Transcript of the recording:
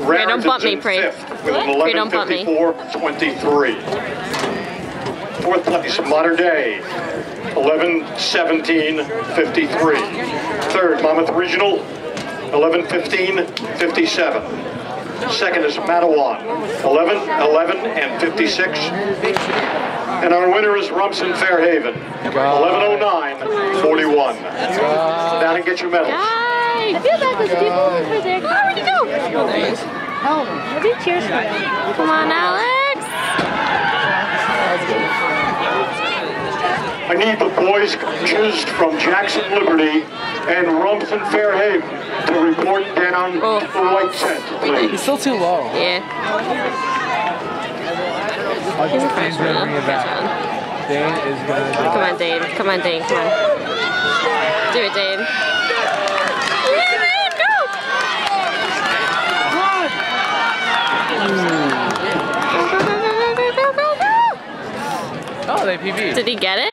Okay, don't bump me, Pre. With an 11:54.23. Fourth place, Modern Day, 11:17.53. Third, Monmouth Regional, 11:15.57. Second is Matawan, 11:11.56. And our winner is Rumson Fairhaven, 11:09.41. Down and get your medals. I feel bad because people over there. Where'd he go? Oh, there he is. Oh, maybe cheers for him. Come on, Alex. I need the boys coaches from Jackson Liberty and Rumson Fairhaven to report down the white tent, please. He's still too low. Yeah. He's going to bring it back. Dane is going to... Come on, Dane. Come on, Dane. Come on. Do it, Dane. Oh, they PB. Did he get it?